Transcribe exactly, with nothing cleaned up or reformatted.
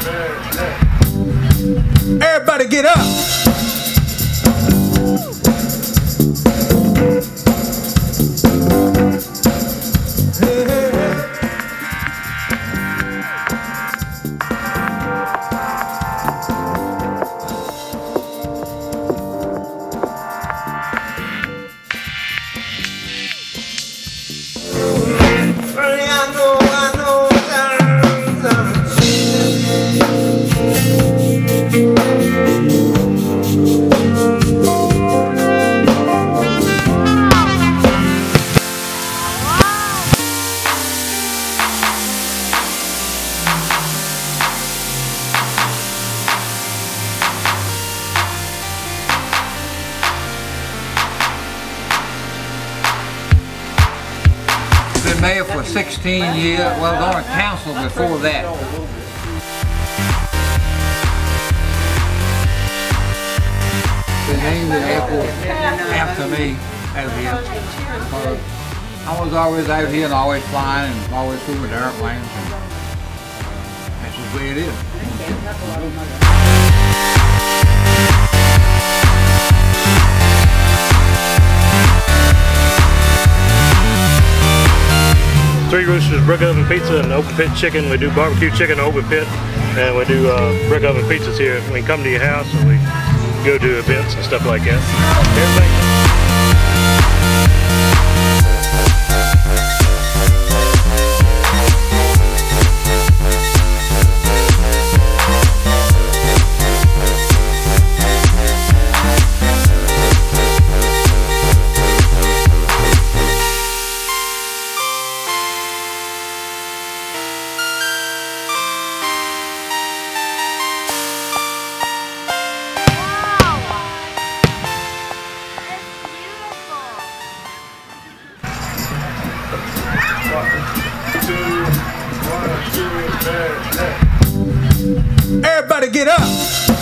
Everybody get up. Hey, hey, hey. I know, I know, Been mayor for sixteen years. Well, I was on a council before that. They named the airport after me out here. Uh, I was always out here and always flying and always flew with airplanes. And that's just the way it is. Three Roosters brick oven pizza and open pit chicken. We do barbecue chicken open pit, and we do uh, brick oven pizzas here. We come to your house and we go to events and stuff like that. Everything. Everybody get up.